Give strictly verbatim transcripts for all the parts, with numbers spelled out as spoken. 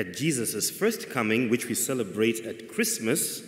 at Jesus' first coming, which we celebrate at Christmas,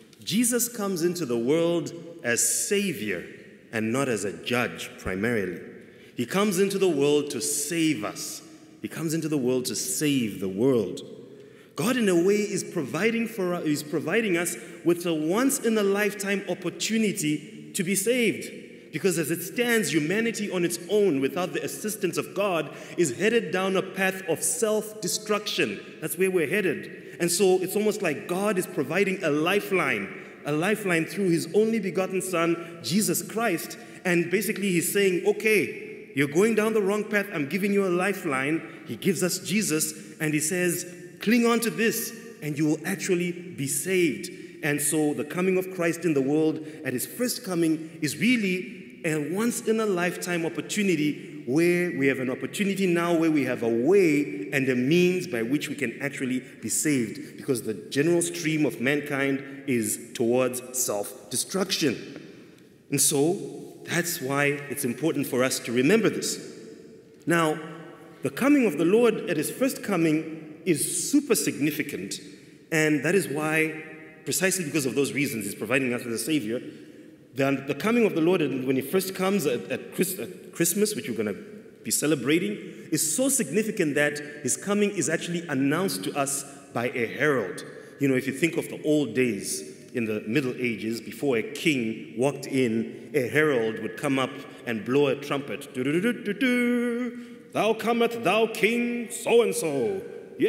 Jesus comes into the world as Savior and not as a judge primarily. He comes into the world to save us. He comes into the world to save the world. God, in a way, is providing for us, is providing us with a once-in-a-lifetime opportunity to be saved. Because as it stands, humanity on its own, without the assistance of God, is headed down a path of self-destruction. That's where we're headed. And so it's almost like God is providing a lifeline, a lifeline through his only begotten Son, Jesus Christ. And basically he's saying, okay, you're going down the wrong path. I'm giving you a lifeline. He gives us Jesus, and he says, cling on to this, and you will actually be saved. And so the coming of Christ in the world at his first coming is really a once-in-a-lifetime opportunity where we have an opportunity now where we have a way and a means by which we can actually be saved, because the general stream of mankind is towards self-destruction. And so that's why it's important for us to remember this. Now, the coming of the Lord at his first coming is super significant, and that is why, precisely because of those reasons, he's providing us with a Savior. The, the coming of the Lord, when he first comes at, at, Christ, at Christmas, which we're going to be celebrating, is so significant that his coming is actually announced to us by a herald. You know, if you think of the old days in the Middle Ages, before a king walked in, a herald would come up and blow a trumpet. Do-do-do-do-do-do. Thou cometh, thou king, so-and-so.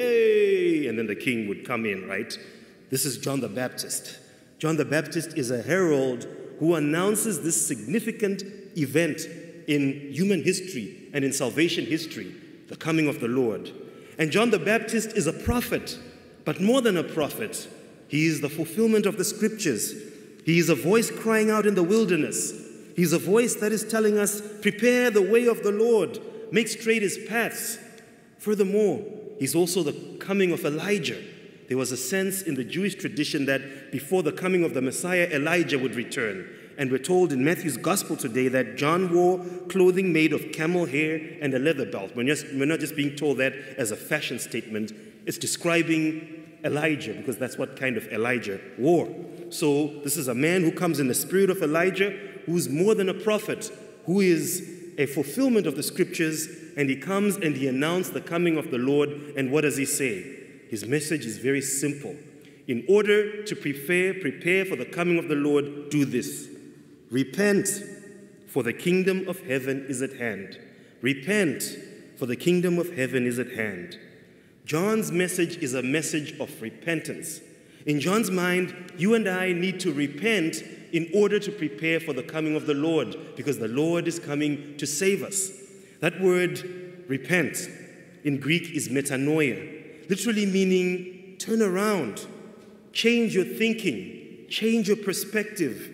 Yay! And then the king would come in, right? This is John the Baptist. John the Baptist is a herald who announces this significant event in human history and in salvation history, the coming of the Lord. And John the Baptist is a prophet, but more than a prophet. He is the fulfillment of the scriptures. He is a voice crying out in the wilderness. He's a voice that is telling us, prepare the way of the Lord, make straight his paths. Furthermore, he's also the coming of Elijah. There was a sense in the Jewish tradition that before the coming of the Messiah, Elijah would return. And we're told in Matthew's gospel today that John wore clothing made of camel hair and a leather belt. We're, just, we're not just being told that as a fashion statement. It's describing Elijah, because that's what kind of Elijah wore. So this is a man who comes in the spirit of Elijah, who's more than a prophet, who is a fulfillment of the scriptures, and he comes and he announced the coming of the Lord. And what does he say? His message is very simple. In order to prepare, prepare for the coming of the Lord, do this. Repent, for the kingdom of heaven is at hand. Repent, for the kingdom of heaven is at hand. John's message is a message of repentance. In John's mind, you and I need to repent in order to prepare for the coming of the Lord, because the Lord is coming to save us. That word, repent, in Greek is metanoia, literally meaning turn around, change your thinking, change your perspective,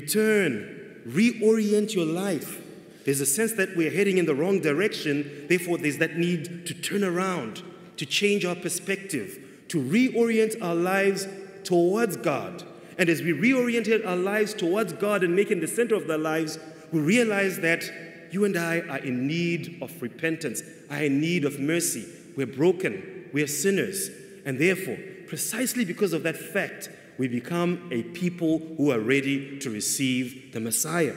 return, reorient your life. There's a sense that we're heading in the wrong direction, therefore there's that need to turn around, to change our perspective, to reorient our lives towards God. And as we reoriented our lives towards God and make Him the center of their lives, we realize that you and I are in need of repentance, are in need of mercy. We're broken, we're sinners. And therefore, precisely because of that fact, we become a people who are ready to receive the Messiah.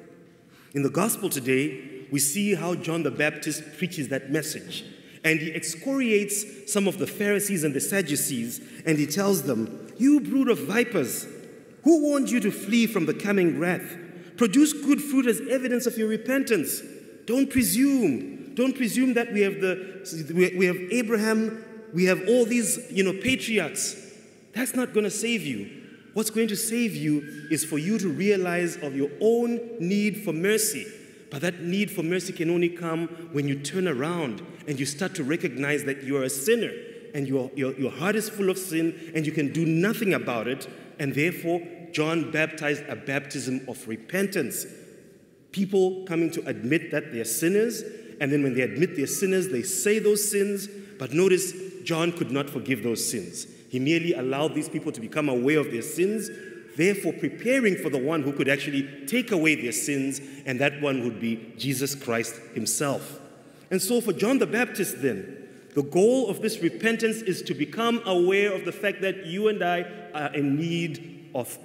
In the gospel today, we see how John the Baptist preaches that message. And he excoriates some of the Pharisees and the Sadducees, and he tells them, "You brood of vipers, who warned you to flee from the coming wrath? Produce good fruit as evidence of your repentance. Don't presume. Don't presume that we have the we have Abraham, we have all these, you know, patriarchs. That's not going to save you. What's going to save you is for you to realize of your own need for mercy. But that need for mercy can only come when you turn around and you start to recognize that you are a sinner and your, your, your heart is full of sin and you can do nothing about it. And therefore, John baptized a baptism of repentance. People coming to admit that they're sinners, and then when they admit they're sinners, they say those sins. But notice, John could not forgive those sins. He merely allowed these people to become aware of their sins, therefore preparing for the one who could actually take away their sins, and that one would be Jesus Christ himself. And so for John the Baptist then, The goal of this repentance is to become aware of the fact that you and I are in need of,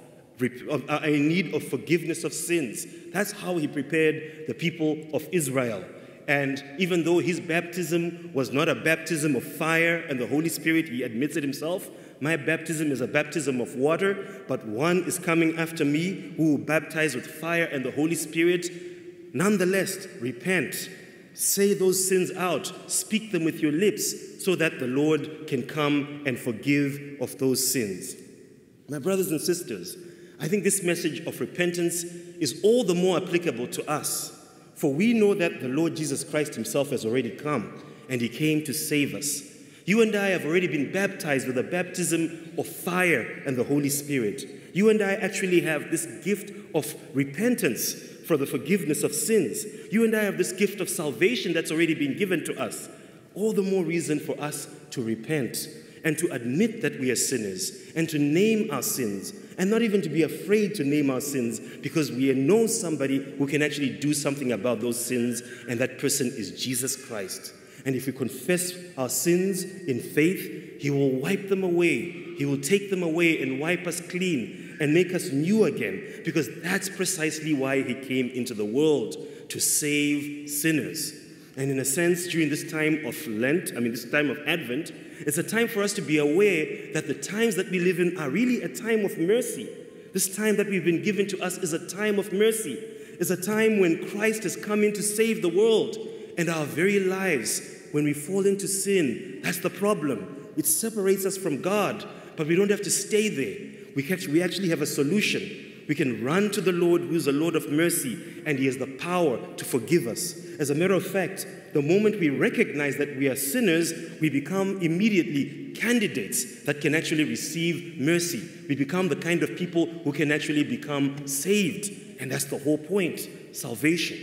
are in need of forgiveness of sins. That's how he prepared the people of Israel. And even though his baptism was not a baptism of fire and the Holy Spirit, he admits it himself, my baptism is a baptism of water, but one is coming after me who will baptize with fire and the Holy Spirit. Nonetheless, repent. Say those sins out. Speak them with your lips so that the Lord can come and forgive of those sins. My brothers and sisters, I think this message of repentance is all the more applicable to us. For we know that the Lord Jesus Christ himself has already come, and he came to save us. You and I have already been baptized with a baptism of fire and the Holy Spirit. You and I actually have this gift of repentance for the forgiveness of sins. You and I have this gift of salvation that's already been given to us. All the more reason for us to repent and to admit that we are sinners and to name our sins, and not even to be afraid to name our sins, because we know somebody who can actually do something about those sins, and that person is Jesus Christ. And if we confess our sins in faith, he will wipe them away. He will take them away and wipe us clean and make us new again, because that's precisely why he came into the world, to save sinners. And in a sense, during this time of Lent, I mean this time of Advent, it's a time for us to be aware that the times that we live in are really a time of mercy. This time that we've been given to us is a time of mercy. It's a time when Christ has come in to save the world. And our very lives, when we fall into sin, that's the problem. It separates us from God, but we don't have to stay there. We actually, we actually have a solution. We can run to the Lord, who is a Lord of mercy, and he has the power to forgive us. As a matter of fact, the moment we recognize that we are sinners, we become immediately candidates that can actually receive mercy. We become the kind of people who can actually become saved. And that's the whole point, salvation.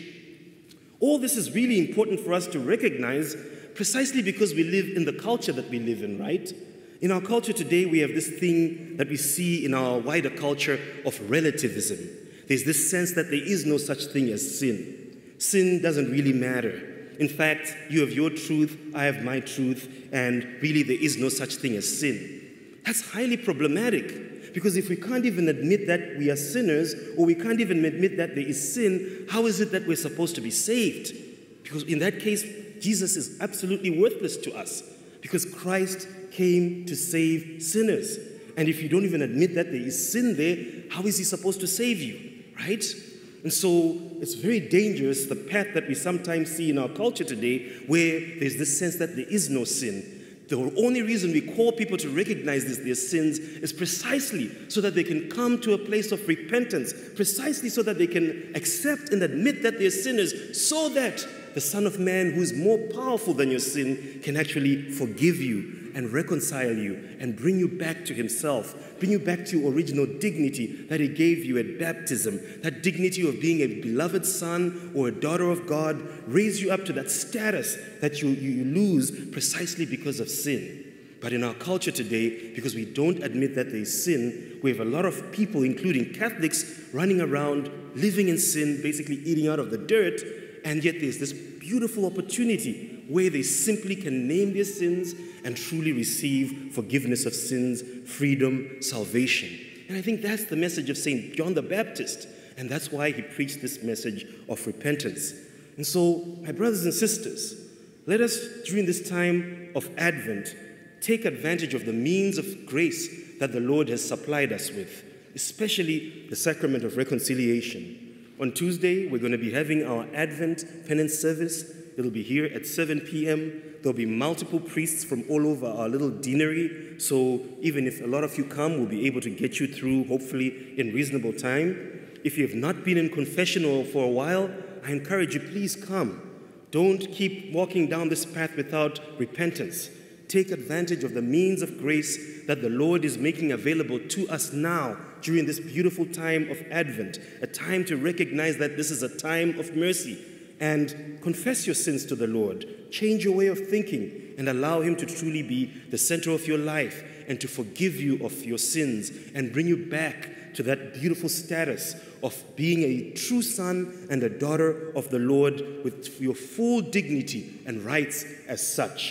All this is really important for us to recognize, precisely because we live in the culture that we live in, right? In our culture today, we have this thing that we see in our wider culture of relativism. There's this sense that there is no such thing as sin. Sin doesn't really matter. In fact, you have your truth, I have my truth, and really there is no such thing as sin. That's highly problematic, because if we can't even admit that we are sinners, or we can't even admit that there is sin, how is it that we're supposed to be saved? Because in that case, Jesus is absolutely worthless to us, because Christ came to save sinners. And if you don't even admit that there is sin there, how is he supposed to save you, right? And so it's very dangerous, the path that we sometimes see in our culture today, where there's this sense that there is no sin. The only reason we call people to recognize this, their sins, is precisely so that they can come to a place of repentance, precisely so that they can accept and admit that they're sinners, so that the Son of Man, who is more powerful than your sin, can actually forgive you and reconcile you and bring you back to himself, bring you back to your original dignity that he gave you at baptism, that dignity of being a beloved son or a daughter of God, raise you up to that status that you, you lose precisely because of sin. But in our culture today, because we don't admit that there is sin, we have a lot of people, including Catholics, running around, living in sin, basically eating out of the dirt, and yet there's this beautiful opportunity where they simply can name their sins and truly receive forgiveness of sins, freedom, salvation. And I think that's the message of Saint John the Baptist, and that's why he preached this message of repentance. And so, my brothers and sisters, let us, during this time of Advent, take advantage of the means of grace that the Lord has supplied us with, especially the sacrament of reconciliation. On Tuesday, we're going to be having our Advent penance service. It'll be here at seven p m There'll be multiple priests from all over our little deanery. So even if a lot of you come, we'll be able to get you through, hopefully, in reasonable time. If you have not been in confessional for a while, I encourage you, please come. Don't keep walking down this path without repentance. Take advantage of the means of grace that the Lord is making available to us now during this beautiful time of Advent, a time to recognize that this is a time of mercy, and confess your sins to the Lord. Change your way of thinking and allow him to truly be the center of your life and to forgive you of your sins and bring you back to that beautiful status of being a true son and a daughter of the Lord with your full dignity and rights as such.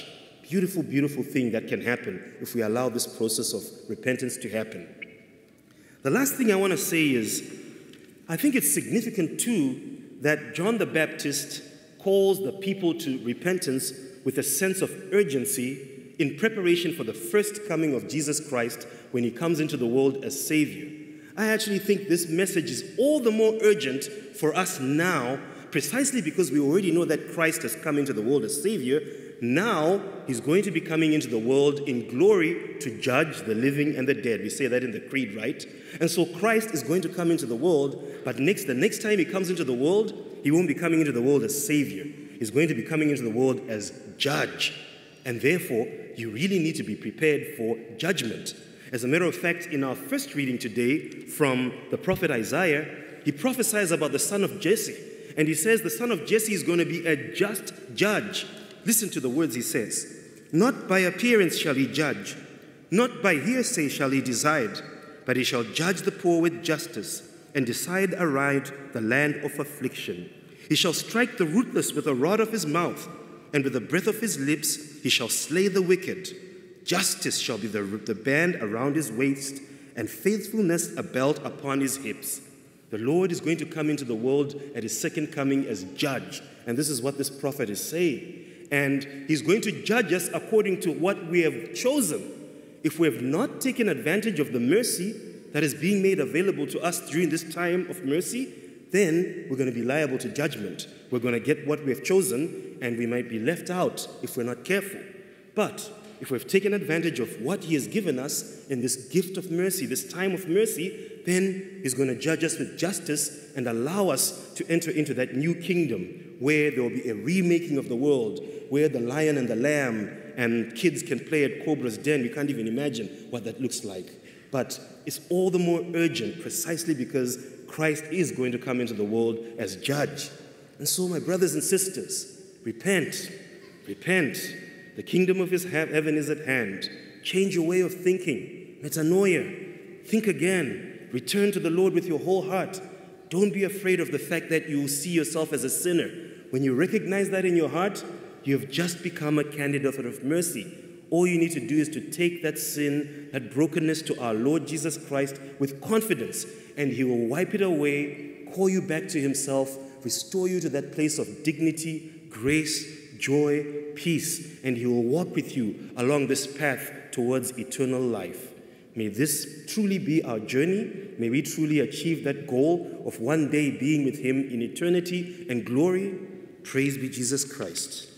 beautiful, beautiful thing that can happen if we allow this process of repentance to happen. The last thing I want to say is, I think it's significant too that John the Baptist calls the people to repentance with a sense of urgency in preparation for the first coming of Jesus Christ when he comes into the world as Savior. I actually think this message is all the more urgent for us now, precisely because we already know that Christ has come into the world as Savior. Now he's going to be coming into the world in glory to judge the living and the dead. We say that in the creed, right? And so Christ is going to come into the world, but next, the next time he comes into the world, he won't be coming into the world as Savior. He's going to be coming into the world as Judge. And therefore, you really need to be prepared for judgment. As a matter of fact, in our first reading today from the prophet Isaiah, he prophesies about the son of Jesse. And he says the son of Jesse is going to be a just judge. Listen to the words he says. Not by appearance shall he judge, not by hearsay shall he decide, but he shall judge the poor with justice and decide aright the land of affliction. He shall strike the ruthless with a rod of his mouth, and with the breath of his lips he shall slay the wicked. Justice shall be the, the band around his waist, and faithfulness a belt upon his hips. The Lord is going to come into the world at his second coming as judge. And this is what this prophet is saying. And he's going to judge us according to what we have chosen. If we have not taken advantage of the mercy that is being made available to us during this time of mercy, then we're going to be liable to judgment. We're going to get what we have chosen, and we might be left out if we're not careful. But if we've taken advantage of what he has given us in this gift of mercy, this time of mercy, then he's going to judge us with justice and allow us to enter into that new kingdom where there will be a remaking of the world, where the lion and the lamb and kids can play at Cobra's Den. We can't even imagine what that looks like. But it's all the more urgent precisely because Christ is going to come into the world as judge. And so, my brothers and sisters, repent, repent. The kingdom of his heaven is at hand. Change your way of thinking. Metanoia. Think again. Return to the Lord with your whole heart. Don't be afraid of the fact that you see yourself as a sinner. When you recognize that in your heart, you have just become a candidate of mercy. All you need to do is to take that sin, that brokenness to our Lord Jesus Christ with confidence, and he will wipe it away, call you back to himself, restore you to that place of dignity, grace, joy, peace, and he will walk with you along this path towards eternal life. May this truly be our journey. May we truly achieve that goal of one day being with him in eternity and glory. Praise be Jesus Christ.